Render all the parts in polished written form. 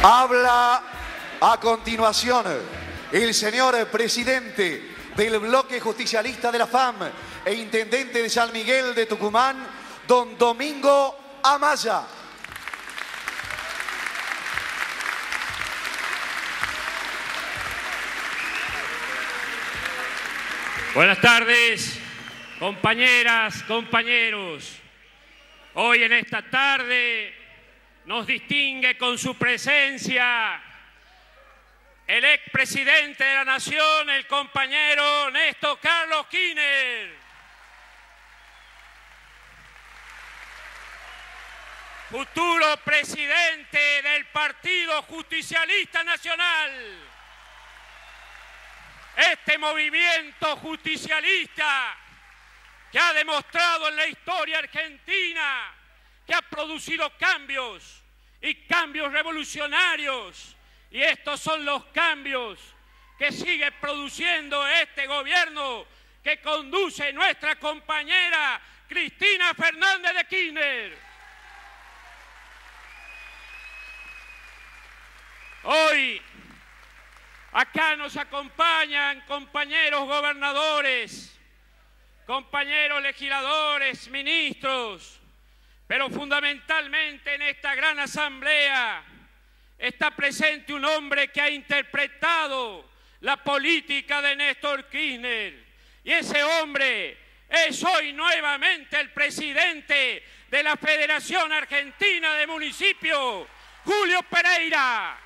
Habla a continuación el señor presidente del bloque justicialista de la FAM e intendente de San Miguel de Tucumán, don Domingo Amaya. Buenas tardes, compañeras, compañeros. Hoy en esta tarde nos distingue con su presencia el expresidente de la Nación, el compañero Néstor Carlos Kirchner. Futuro presidente del Partido Justicialista Nacional. Este movimiento justicialista que ha demostrado en la historia argentina que ha producido cambios y cambios revolucionarios. Y estos son los cambios que sigue produciendo este gobierno que conduce nuestra compañera Cristina Fernández de Kirchner. Hoy acá nos acompañan compañeros gobernadores, compañeros legisladores, ministros, pero fundamentalmente en esta gran asamblea está presente un hombre que ha interpretado la política de Néstor Kirchner. Y ese hombre es hoy nuevamente el presidente de la Federación Argentina de Municipios, Julio Pereira.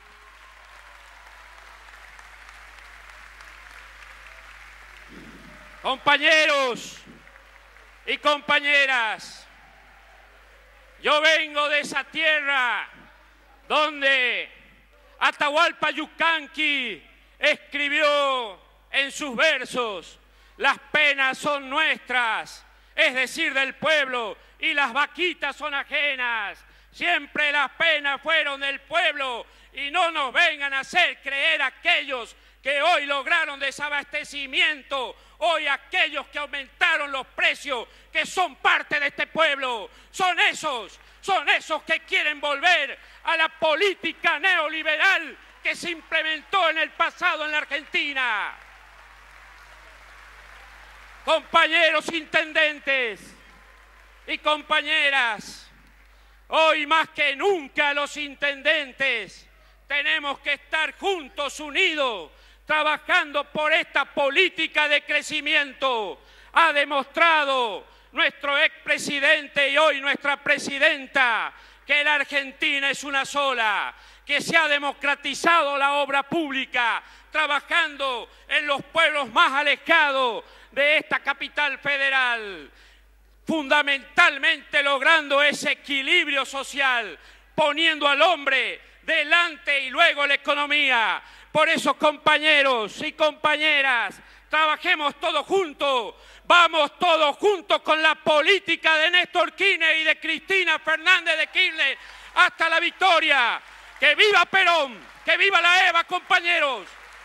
Compañeros y compañeras, yo vengo de esa tierra donde Atahualpa Yupanqui escribió en sus versos: las penas son nuestras, es decir, del pueblo, y las vaquitas son ajenas. Siempre las penas fueron del pueblo y no nos vengan a hacer creer aquellos que hoy lograron desabastecimiento, hoy aquellos que aumentaron los precios, que son parte de este pueblo. Son esos que quieren volver a la política neoliberal que se implementó en el pasado en la Argentina. Compañeros intendentes y compañeras, hoy más que nunca los intendentes tenemos que estar juntos, unidos, trabajando por esta política de crecimiento. Ha demostrado nuestro expresidente y hoy nuestra presidenta que la Argentina es una sola, que se ha democratizado la obra pública, trabajando en los pueblos más alejados de esta capital federal, fundamentalmente logrando ese equilibrio social, poniendo al hombre delante y luego la economía. Por eso, compañeros y compañeras, trabajemos todos juntos, vamos todos juntos con la política de Néstor Kirchner y de Cristina Fernández de Kirchner hasta la victoria. ¡Que viva Perón! ¡Que viva la EVA, compañeros!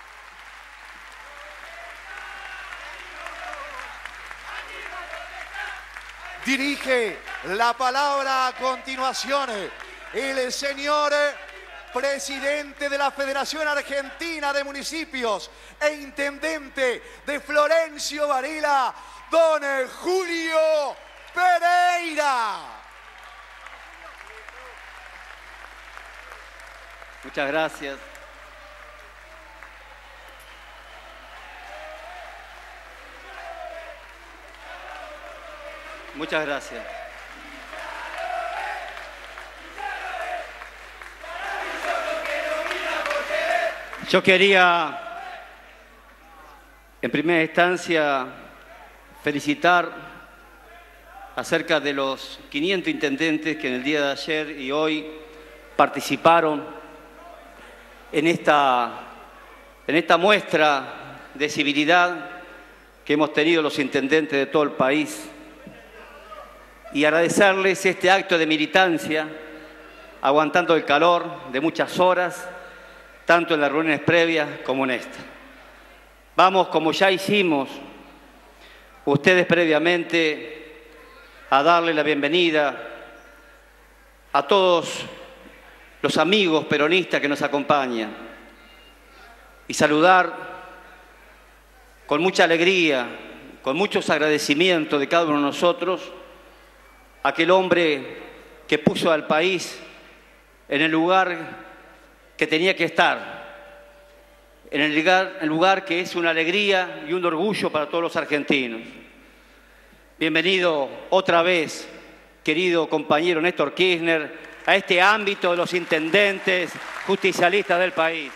Dirige la palabra a continuación el señor presidente de la Federación Argentina de Municipios e intendente de Florencio Varela, don Julio Pereira. Muchas gracias. Muchas gracias. Yo quería, en primera instancia, felicitar acerca de los 500 intendentes que en el día de ayer y hoy participaron en esta muestra de civilidad que hemos tenido los intendentes de todo el país, y agradecerles este acto de militancia, aguantando el calor de muchas horas, tanto en las reuniones previas como en esta. Vamos, como ya hicimos ustedes previamente, a darle la bienvenida a todos los amigos peronistas que nos acompañan y saludar con mucha alegría, con muchos agradecimientos de cada uno de nosotros, a aquel hombre que puso al país en el lugar que tenía que estar, en el lugar que es una alegría y un orgullo para todos los argentinos. Bienvenido otra vez, querido compañero Néstor Kirchner, a este ámbito de los intendentes justicialistas del país.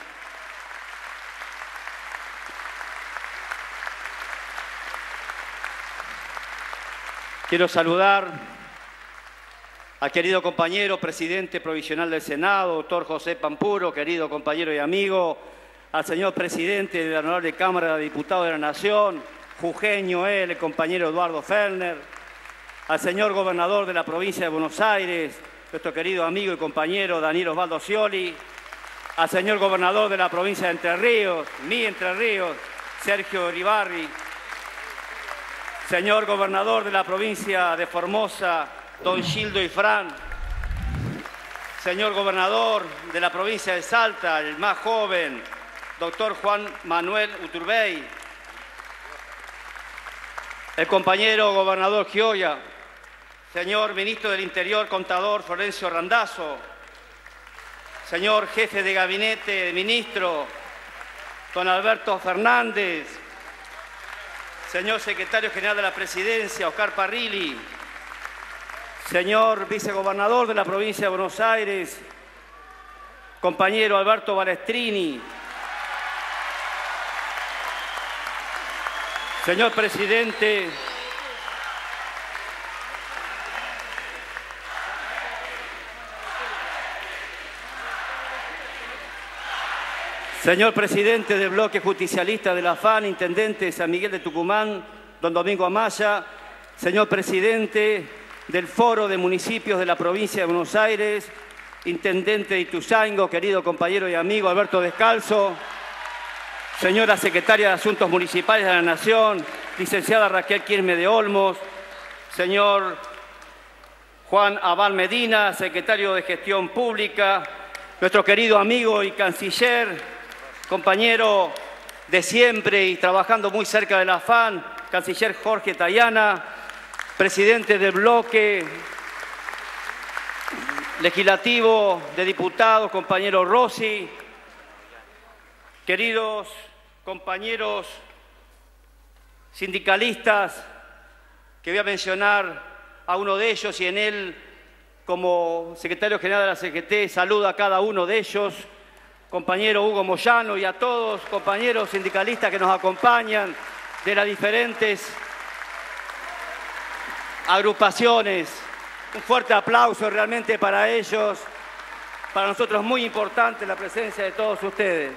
Quiero saludar al querido compañero presidente provisional del Senado, doctor José Pampuro, querido compañero y amigo, al señor presidente de la Honorable Cámara de Diputados de la Nación, jujeño él, el compañero Eduardo Fellner, al señor gobernador de la provincia de Buenos Aires, nuestro querido amigo y compañero Daniel Osvaldo Scioli, al señor gobernador de la provincia de Entre Ríos, mi Entre Ríos, Sergio Uribarri, señor gobernador de la provincia de Formosa, don Gildo Ifrán, señor gobernador de la provincia de Salta, el más joven, doctor Juan Manuel Uturbey, el compañero gobernador Gioia, señor ministro del Interior, contador Florencio Randazzo, señor jefe de gabinete de ministro, don Alberto Fernández, señor secretario general de la Presidencia, Oscar Parrilli, señor vicegobernador de la provincia de Buenos Aires, compañero Alberto Balestrini, señor presidente del bloque justicialista de la FAN, intendente de San Miguel de Tucumán, don Domingo Amaya, señor presidente del Foro de Municipios de la provincia de Buenos Aires, intendente de Ituzaingó, querido compañero y amigo Alberto Descalzo, señora secretaria de Asuntos Municipales de la Nación, licenciada Raquel Quirme de Olmos, señor Juan Abal Medina, secretario de Gestión Pública, nuestro querido amigo y canciller, compañero de siempre y trabajando muy cerca de la FAN, canciller Jorge Tayana, presidente del bloque legislativo de diputados, compañero Rossi, queridos compañeros sindicalistas, que voy a mencionar a uno de ellos y en él, como secretario general de la CGT, saludo a cada uno de ellos, compañero Hugo Moyano y a todos, compañeros sindicalistas que nos acompañan de las diferentes agrupaciones. Un fuerte aplauso realmente para ellos. Para nosotros es muy importante la presencia de todos ustedes.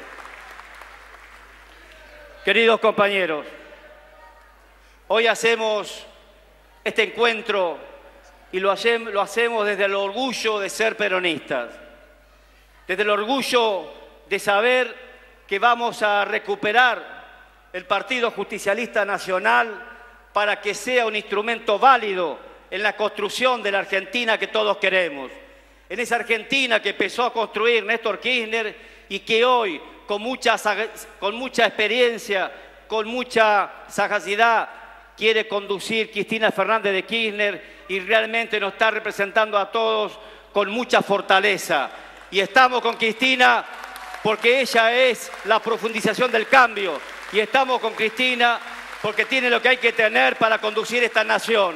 Queridos compañeros, hoy hacemos este encuentro y lo hacemos desde el orgullo de ser peronistas, desde el orgullo de saber que vamos a recuperar el Partido Justicialista Nacional para que sea un instrumento válido en la construcción de la Argentina que todos queremos. En esa Argentina que empezó a construir Néstor Kirchner y que hoy, con mucha experiencia, con mucha sagacidad, quiere conducir Cristina Fernández de Kirchner y realmente nos está representando a todos con mucha fortaleza. Y estamos con Cristina porque ella es la profundización del cambio. Y estamos con Cristina porque tiene lo que hay que tener para conducir esta nación.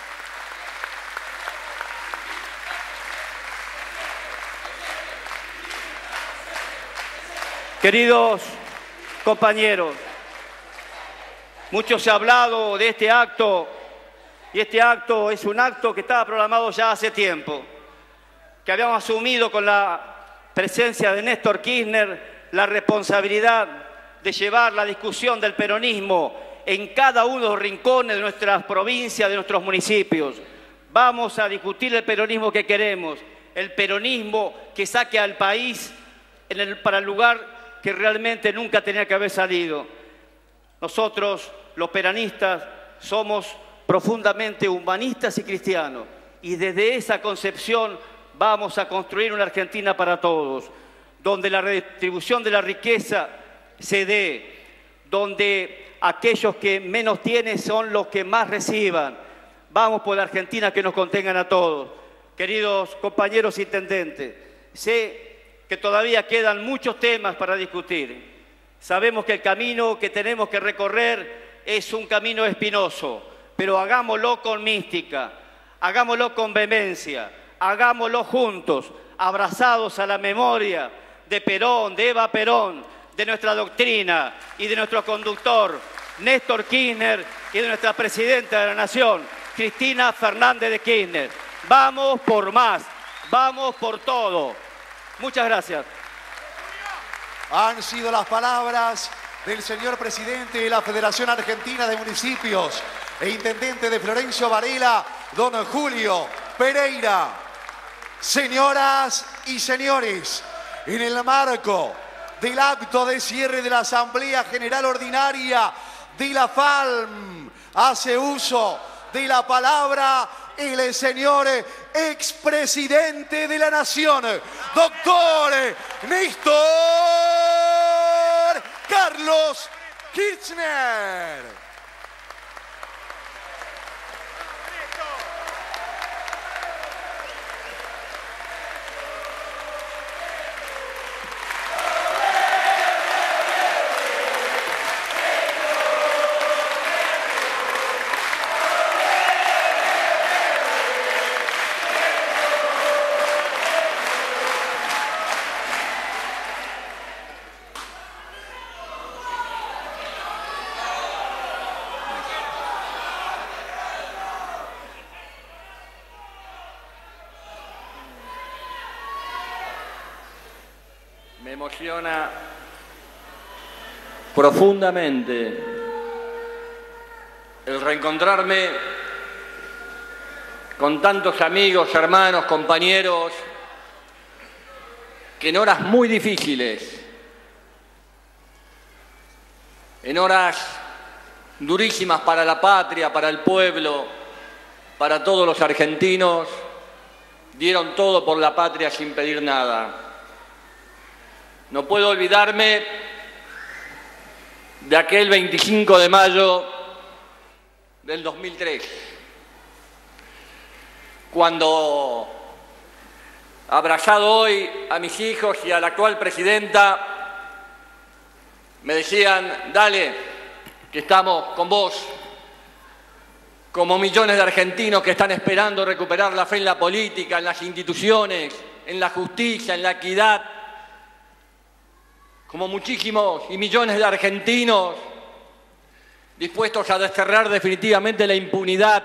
Queridos compañeros, mucho se ha hablado de este acto y este acto es un acto que estaba programado ya hace tiempo, que habíamos asumido con la presencia de Néstor Kirchner la responsabilidad de llevar la discusión del peronismo en cada uno de los rincones de nuestras provincias, de nuestros municipios. Vamos a discutir el peronismo que queremos, el peronismo que saque al país para el lugar que realmente nunca tenía que haber salido. Nosotros, los peronistas, somos profundamente humanistas y cristianos y desde esa concepción vamos a construir una Argentina para todos, donde la redistribución de la riqueza se dé, donde aquellos que menos tienen son los que más reciban. Vamos por la Argentina que nos contengan a todos. Queridos compañeros intendentes, sé que todavía quedan muchos temas para discutir. Sabemos que el camino que tenemos que recorrer es un camino espinoso, pero hagámoslo con mística, hagámoslo con vehemencia, hagámoslo juntos, abrazados a la memoria de Perón, de Eva Perón, de nuestra doctrina y de nuestro conductor, Néstor Kirchner, y de nuestra presidenta de la Nación, Cristina Fernández de Kirchner. Vamos por más, vamos por todo. Muchas gracias. Han sido las palabras del señor presidente de la Federación Argentina de Municipios e intendente de Florencio Varela, don Julio Pereira. Señoras y señores, en el marco del acto de cierre de la Asamblea General Ordinaria de la FALM, hace uso de la palabra el señor expresidente de la Nación, doctor Néstor Carlos Kirchner. Me emociona profundamente el reencontrarme con tantos amigos, hermanos, compañeros, que en horas muy difíciles, en horas durísimas para la patria, para el pueblo, para todos los argentinos, dieron todo por la patria sin pedir nada. No puedo olvidarme de aquel 25 de mayo del 2003, cuando, abrazado hoy a mis hijos y a la actual presidenta, me decían: dale, que estamos con vos, como millones de argentinos que están esperando recuperar la fe en la política, en las instituciones, en la justicia, en la equidad, como muchísimos y millones de argentinos dispuestos a desterrar definitivamente la impunidad,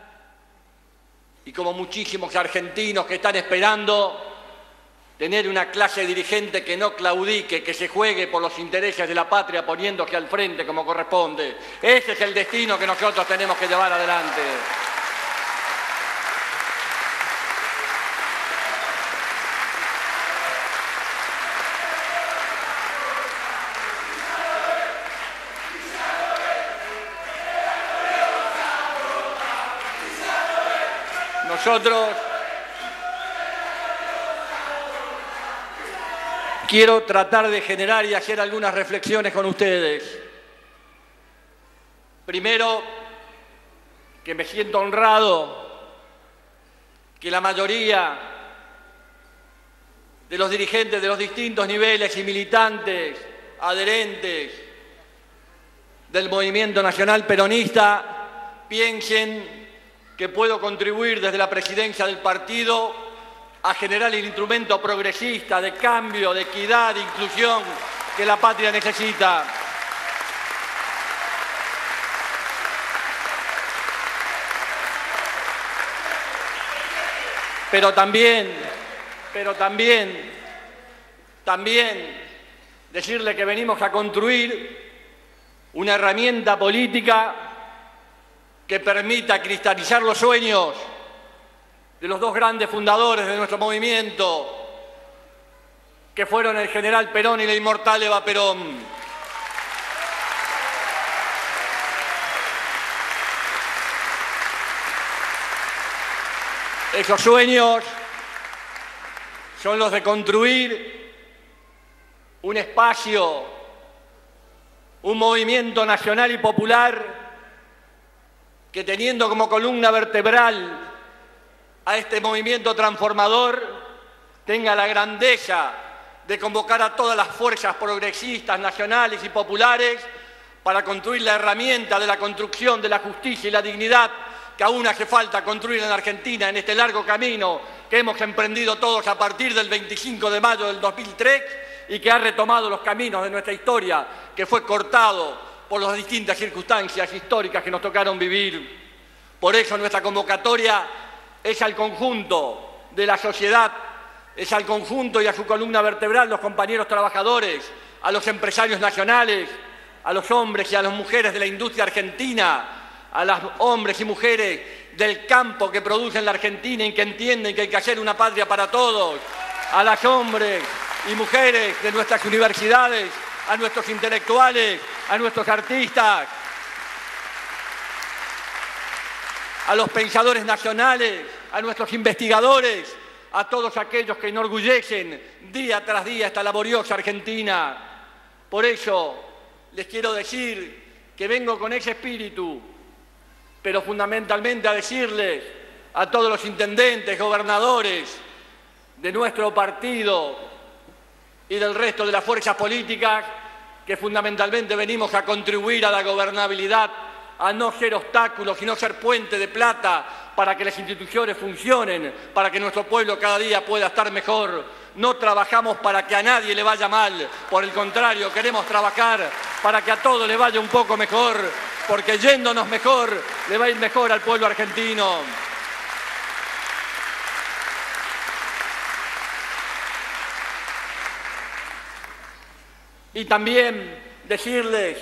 y como muchísimos argentinos que están esperando tener una clase dirigente que no claudique, que se juegue por los intereses de la patria poniéndose al frente como corresponde. Ese es el destino que nosotros tenemos que llevar adelante. Nosotros quiero tratar de generar y hacer algunas reflexiones con ustedes. Primero, que me siento honrado que la mayoría de los dirigentes de los distintos niveles y militantes, adherentes del movimiento nacional peronista, piensen que puedo contribuir desde la presidencia del partido a generar el instrumento progresista de cambio, de equidad, de inclusión que la patria necesita. Pero también decirle que venimos a construir una herramienta política que permita cristalizar los sueños de los dos grandes fundadores de nuestro movimiento, que fueron el general Perón y la inmortal Eva Perón. Esos sueños son los de construir un espacio, un movimiento nacional y popular que, teniendo como columna vertebral a este movimiento transformador, tenga la grandeza de convocar a todas las fuerzas progresistas, nacionales y populares para construir la herramienta de la construcción de la justicia y la dignidad que aún hace falta construir en Argentina en este largo camino que hemos emprendido todos a partir del 25 de mayo del 2003 y que ha retomado los caminos de nuestra historia, que fue cortado por las distintas circunstancias históricas que nos tocaron vivir. Por eso nuestra convocatoria es al conjunto de la sociedad, es al conjunto y a su columna vertebral, los compañeros trabajadores, a los empresarios nacionales, a los hombres y a las mujeres de la industria argentina, a los hombres y mujeres del campo que producen la Argentina y que entienden que hay que hacer una patria para todos, a los hombres y mujeres de nuestras universidades, a nuestros intelectuales, a nuestros artistas, a los pensadores nacionales, a nuestros investigadores, a todos aquellos que enorgullecen día tras día esta laboriosa Argentina. Por eso les quiero decir que vengo con ese espíritu, pero fundamentalmente a decirles a todos los intendentes, gobernadores de nuestro partido y del resto de las fuerzas políticas que fundamentalmente venimos a contribuir a la gobernabilidad, a no ser obstáculos, sino ser puente de plata para que las instituciones funcionen, para que nuestro pueblo cada día pueda estar mejor. No trabajamos para que a nadie le vaya mal, por el contrario, queremos trabajar para que a todos le vaya un poco mejor, porque yéndonos mejor, le va a ir mejor al pueblo argentino. Y también decirles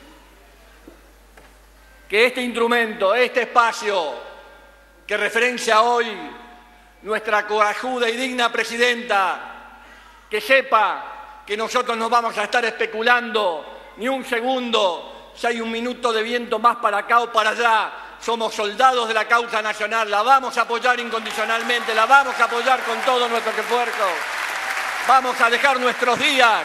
que este instrumento, este espacio que referencia hoy nuestra corajuda y digna presidenta, que sepa que nosotros no vamos a estar especulando ni un segundo si hay un minuto de viento más para acá o para allá. Somos soldados de la causa nacional, la vamos a apoyar incondicionalmente, la vamos a apoyar con todo nuestro esfuerzo. Vamos a dejar nuestros días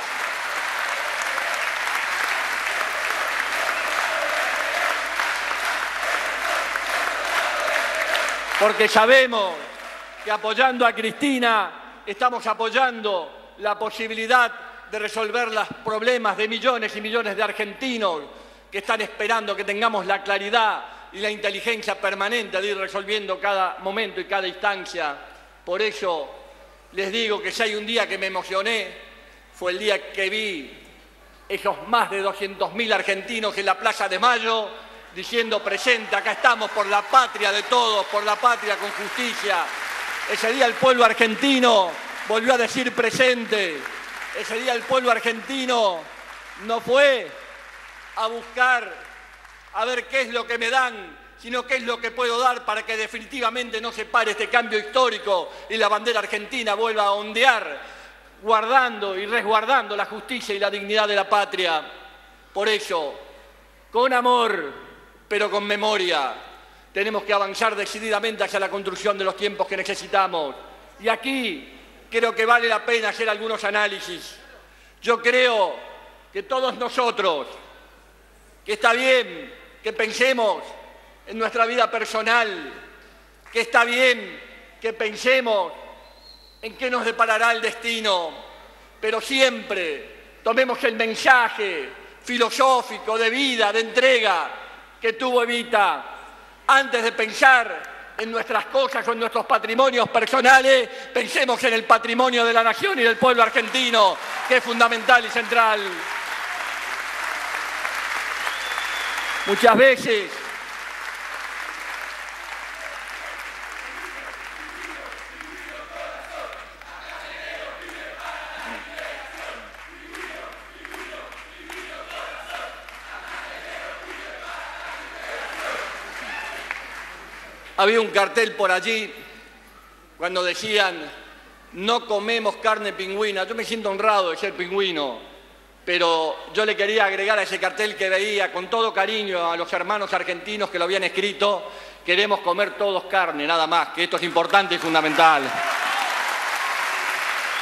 porque sabemos que apoyando a Cristina estamos apoyando la posibilidad de resolver los problemas de millones y millones de argentinos que están esperando que tengamos la claridad y la inteligencia permanente de ir resolviendo cada momento y cada instancia. Por eso les digo que si hay un día que me emocioné, fue el día que vi esos más de 200.000 argentinos en la Plaza de Mayo diciendo presente, acá estamos por la patria de todos, por la patria con justicia. Ese día el pueblo argentino volvió a decir presente. Ese día el pueblo argentino no fue a buscar a ver qué es lo que me dan, sino qué es lo que puedo dar para que definitivamente no se pare este cambio histórico y la bandera argentina vuelva a ondear, guardando y resguardando la justicia y la dignidad de la patria. Por eso, con amor, pero con memoria, tenemos que avanzar decididamente hacia la construcción de los tiempos que necesitamos. Y aquí creo que vale la pena hacer algunos análisis. Yo creo que todos nosotros, que está bien que pensemos en nuestra vida personal, que está bien que pensemos en qué nos deparará el destino, pero siempre tomemos el mensaje filosófico de vida, de entrega que tuvo Evita. Antes de pensar en nuestras cosas o en nuestros patrimonios personales, pensemos en el patrimonio de la nación y del pueblo argentino, que es fundamental y central. Muchas veces había un cartel por allí cuando decían no comemos carne pingüina. Yo me siento honrado de ser pingüino, pero yo le quería agregar a ese cartel que veía con todo cariño a los hermanos argentinos que lo habían escrito: queremos comer todos carne, nada más, que esto es importante y fundamental.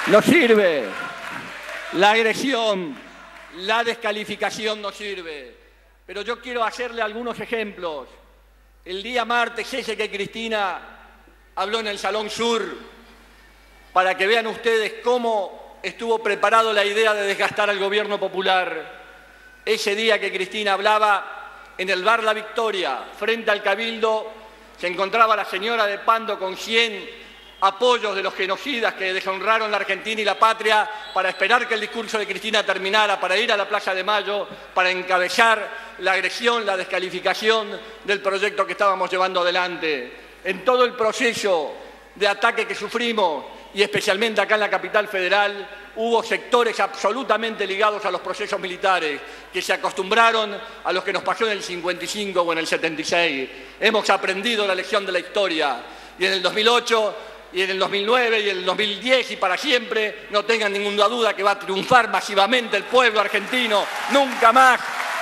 No sirve. La agresión, la descalificación no sirve. Pero yo quiero hacerle algunos ejemplos. El día martes ese que Cristina habló en el Salón Sur, para que vean ustedes cómo estuvo preparado la idea de desgastar al gobierno popular. Ese día que Cristina hablaba en el bar La Victoria, frente al Cabildo, se encontraba la señora de Pando con 100 apoyos de los genocidas que deshonraron la Argentina y la patria, para esperar que el discurso de Cristina terminara, para ir a la Plaza de Mayo, para encabezar la agresión, la descalificación del proyecto que estábamos llevando adelante. En todo el proceso de ataque que sufrimos, y especialmente acá en la capital federal, hubo sectores absolutamente ligados a los procesos militares que se acostumbraron a lo que nos pasó en el 55 o en el 76. Hemos aprendido la lección de la historia, y en el 2008 y en el 2009 y en el 2010 y para siempre, no tengan ninguna duda que va a triunfar masivamente el pueblo argentino. Nunca más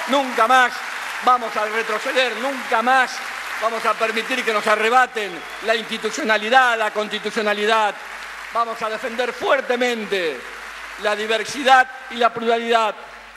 vamos a retroceder, nunca más vamos a permitir que nos arrebaten la institucionalidad, la constitucionalidad. Vamos a defender fuertemente la diversidad y la pluralidad.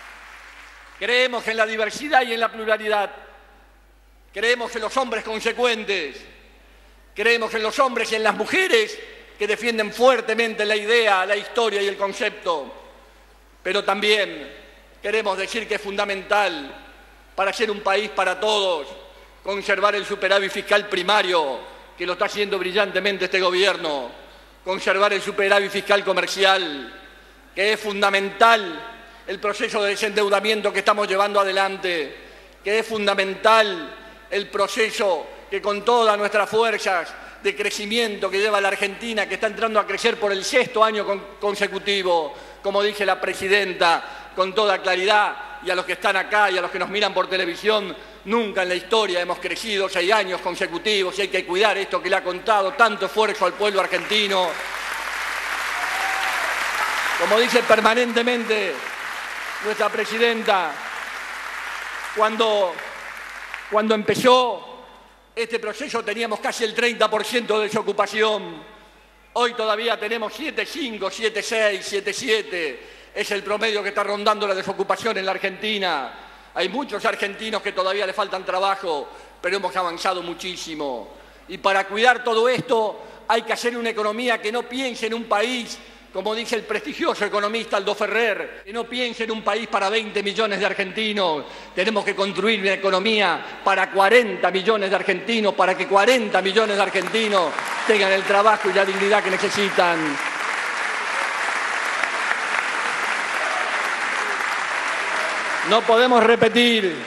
Creemos en la diversidad y en la pluralidad. Creemos en los hombres consecuentes. Creemos en los hombres y en las mujeres que defienden fuertemente la idea, la historia y el concepto. Pero también queremos decir que es fundamental, para ser un país para todos, conservar el superávit fiscal primario, que lo está haciendo brillantemente este gobierno, conservar el superávit fiscal comercial, que es fundamental el proceso de desendeudamiento que estamos llevando adelante, que es fundamental el proceso que con todas nuestras fuerzas de crecimiento que lleva la Argentina, que está entrando a crecer por el 6º año consecutivo, como dice la presidenta con toda claridad, y a los que están acá y a los que nos miran por televisión, nunca en la historia hemos crecido 6 años consecutivos, y hay que cuidar esto que le ha contado tanto esfuerzo al pueblo argentino. Como dice permanentemente nuestra presidenta, cuando empezó este proceso teníamos casi el 30% de desocupación. Hoy todavía tenemos 7,5, 7,6, 7,7. Es el promedio que está rondando la desocupación en la Argentina. Hay muchos argentinos que todavía le faltan trabajo, pero hemos avanzado muchísimo. Y para cuidar todo esto hay que hacer una economía que no piense en un país, como dice el prestigioso economista Aldo Ferrer, que no piense en un país para 20 millones de argentinos. Tenemos que construir una economía para 40 millones de argentinos, para que 40 millones de argentinos tengan el trabajo y la dignidad que necesitan. No podemos repetir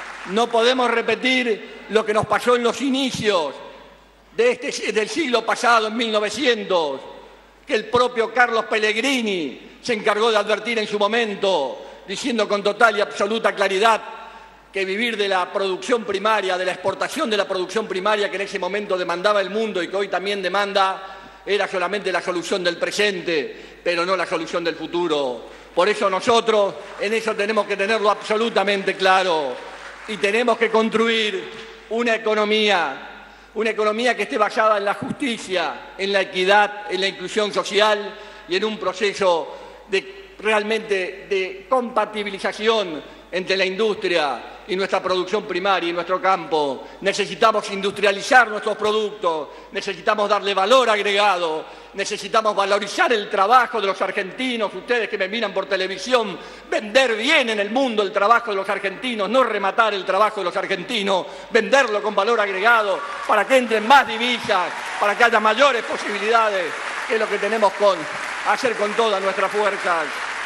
lo que nos pasó en los inicios del siglo pasado, en 1900, que el propio Carlos Pellegrini se encargó de advertir en su momento, diciendo con total y absoluta claridad que vivir de la producción primaria, de la exportación de la producción primaria que en ese momento demandaba el mundo y que hoy también demanda, era solamente la solución del presente, pero no la solución del futuro. Por eso nosotros en eso tenemos que tenerlo absolutamente claro, y tenemos que construir una economía que esté basada en la justicia, en la equidad, en la inclusión social y en un proceso realmente de compatibilización entre la industria y nuestra producción primaria y nuestro campo. Necesitamos industrializar nuestros productos, necesitamos darle valor agregado, necesitamos valorizar el trabajo de los argentinos, ustedes que me miran por televisión, vender bien en el mundo el trabajo de los argentinos, no rematar el trabajo de los argentinos, venderlo con valor agregado para que entren más divisas, para que haya mayores posibilidades, que es lo que tenemos que hacer con todas nuestras fuerzas.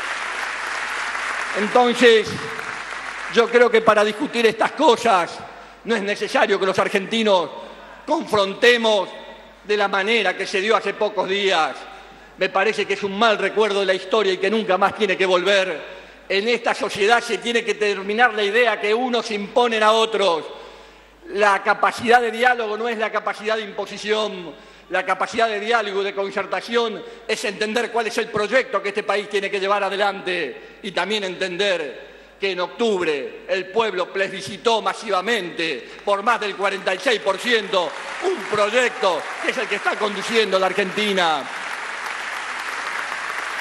Entonces, yo creo que para discutir estas cosas no es necesario que los argentinos confrontemos de la manera que se dio hace pocos días. Me parece que es un mal recuerdo de la historia y que nunca más tiene que volver. En esta sociedad se tiene que terminar la idea que unos imponen a otros. La capacidad de diálogo no es la capacidad de imposición. La capacidad de diálogo y de concertación es entender cuál es el proyecto que este país tiene que llevar adelante, y también entender que en octubre el pueblo plebiscitó masivamente por más del 46% un proyecto que es el que está conduciendo la Argentina.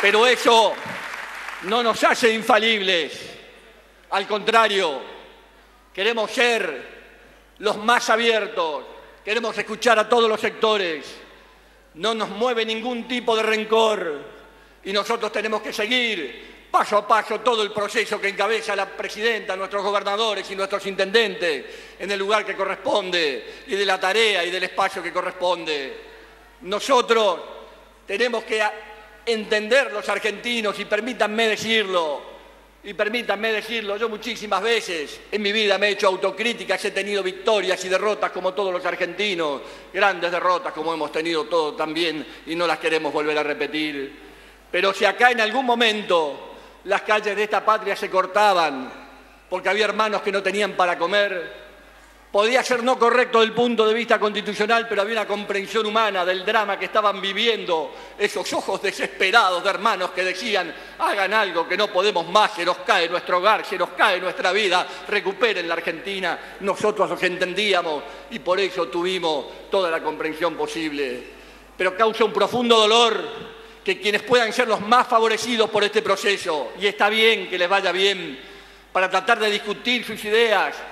Pero eso no nos hace infalibles. Al contrario, queremos ser los más abiertos, queremos escuchar a todos los sectores. No nos mueve ningún tipo de rencor y nosotros tenemos que seguir paso a paso todo el proceso que encabeza la presidenta, nuestros gobernadores y nuestros intendentes en el lugar que corresponde y de la tarea y del espacio que corresponde. Nosotros tenemos que entender los argentinos y permítanme decirlo, yo muchísimas veces en mi vida me he hecho autocríticas, he tenido victorias y derrotas como todos los argentinos, grandes derrotas como hemos tenido todos también y no las queremos volver a repetir. Pero si acá en algún momento las calles de esta patria se cortaban porque había hermanos que no tenían para comer, podía ser no correcto desde el punto de vista constitucional, pero había una comprensión humana del drama que estaban viviendo esos ojos desesperados de hermanos que decían: hagan algo, que no podemos más, se nos cae nuestro hogar, se nos cae nuestra vida, recuperen la Argentina. Nosotros los entendíamos y por eso tuvimos toda la comprensión posible. Pero causa un profundo dolor que quienes puedan ser los más favorecidos por este proceso, y está bien que les vaya bien, para tratar de discutir sus ideas,